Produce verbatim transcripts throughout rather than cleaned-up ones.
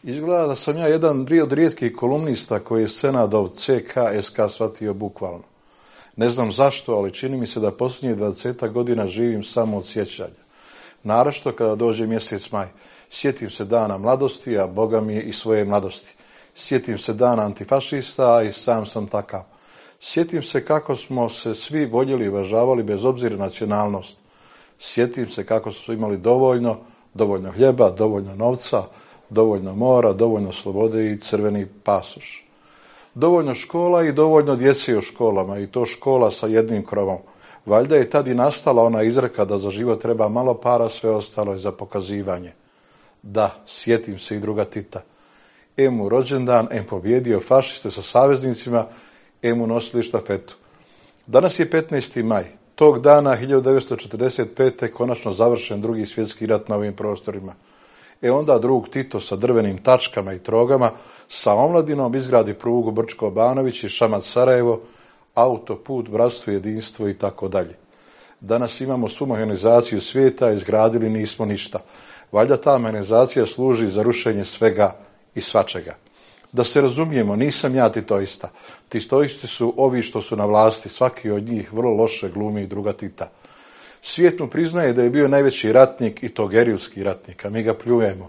Izgleda da sam ja jedan od rijetkih kolumnista koji je Senadov C K S K shvatio bukvalno. Ne znam zašto, ali čini mi se da posljednjih dvadesetak godina živim samo od sjećanja. Naročito kada dođe mjesec maj. Sjetim se dana mladosti, a Boga mi i svoje mladosti. Sjetim se dana antifašista, a i sam sam takav. Sjetim se kako smo se svi voljeli i uvažavali bez obzira na nacionalnost. Sjetim se kako smo imali dovoljno, dovoljno hljeba, dovoljno novca, dovoljno mora, dovoljno slobode i crveni pasoš. Dovoljno škola i dovoljno djece u školama, i to škola sa jednim krovom. Valjda je tad i nastala ona izreka da za život treba malo para, sve ostalo je za pokazivanje. Da, sjetim se i druga Tita. Em mu rođendan, em pobjedio fašiste sa saveznicima, em mu nosili štafetu. Danas je petnaesti maj. Tog dana hiljadu devetsto četrdeset pete konačno završen drugi svjetski rat na ovim prostorima. E onda drug Tito sa drvenim tačkama i trogama sa omladinom izgradi prugu Brčko-Banović i Šamac-Sarajevo, autoput, bratstvo, jedinstvo i tako dalje. Danas imamo svu mehanizaciju svijeta, izgradili nismo ništa. Valjda ta mehanizacija služi za rušenje svega i svačega. Da se razumijemo, nisam ja titoista. Titoisti su ovi što su na vlasti, svaki od njih vrlo loše glumi i druga Tita. Svijet mu priznaje da je bio najveći ratnik i to gerilski ratnik, a mi ga pljujemo.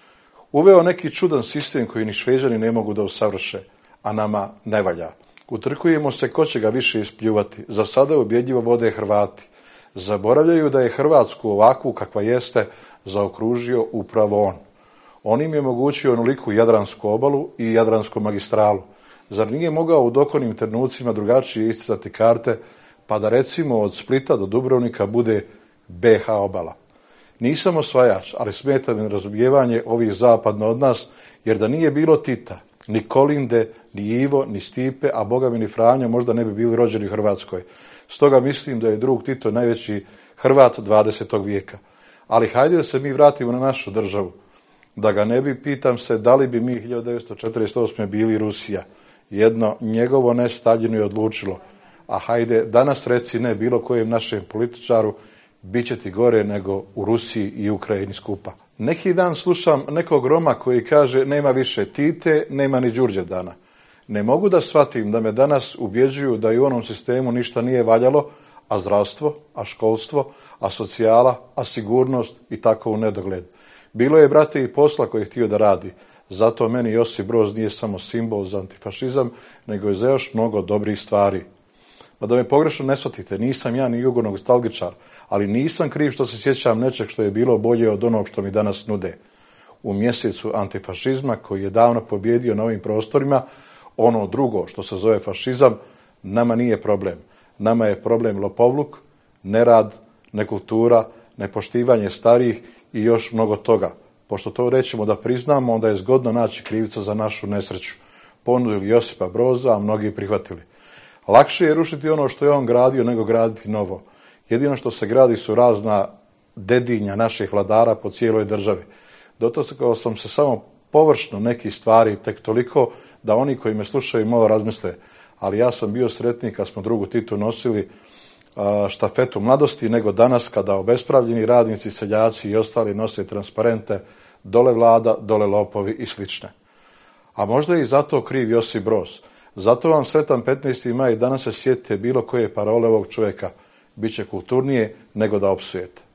Uveo neki čudan sistem koji ni Šveđani ne mogu da usavrše, a nama ne valja. Utrkujemo se ko će ga više ispljuvati. Za sada ubjedljivo vode Hrvati. Zaboravljaju da je Hrvatsku ovakvu kakva jeste zaokružio upravo on. On im je omogućio onoliku Jadransku obalu i Jadransku magistralu. Zar nije mogao u dokonim trenucima drugačije isticati karte, pa da recimo od Splita do Dubrovnika bude B H obala? Nisam osvajač, ali smeta mi razumijevanje ovih zapadno od nas, jer da nije bilo Tita, ni Kolinde, ni Ivo, ni Stipe, a Boga mi ni Franjo možda ne bi bili rođeni u Hrvatskoj. Stoga mislim da je drug Tito najveći Hrvat dvadesetog vijeka. Ali hajde da se mi vratimo na našu državu. Da ga ne bi, pitam se da li bi mi hiljadu devetsto četrdeset osme bili Rusija. Jedno njegovo ne Staljinu je odlučilo. A hajde, danas reci ne bilo kojem našem političaru, bit će ti gore nego u Rusiji i Ukrajini skupa. Neki dan slušam nekog Roma koji kaže nema više Tite, nema ni Đurđevdana. Ne mogu da shvatim da me danas ubjeđuju da i u onom sistemu ništa nije valjalo, a zdravstvo, a školstvo, a socijala, a sigurnost i tako u nedogled. Bilo je, brate, i posla koji je htio da radi. Zato meni Josip Broz nije samo simbol za antifašizam, nego je za još mnogo dobrih stvari. Ma da me pogrešno ne shvatite, nisam ja ni jugonostalgičar, ali nisam kriv što se sjećam nečeg što je bilo bolje od onog što mi danas nude. U mjesecu antifašizma koji je davno pobjedio na ovim prostorima, ono drugo što se zove fašizam, nama nije problem. Nama je problem lopovluk, nerad, nekultura, nepoštivanje starijih i još mnogo toga. Pošto to rećemo da priznamo, onda je zgodno naći krivica za našu nesreću. Ponudili Josipa Broza, a mnogi prihvatili. Lakše je rušiti ono što je on gradio nego graditi novo. Jedino što se gradi su razna dedinja naših vladara po cijeloj državi. Dotakao sam se samo površno nekih stvari, tek toliko da oni koji me slušaju malo razmisle. Ali ja sam bio sretniji kad smo drugu Titu nosili štafetu mladosti nego danas kada obespravljeni radnici, seljaci i ostali nose transparente dole vlada, dole lopovi i slične. A možda je i zato kriv Josip Broz. Zato vam sretan petnaesti maj, danas se sjetite bilo koje parole ovog čovjeka. Biće kulturnije nego da opsujete.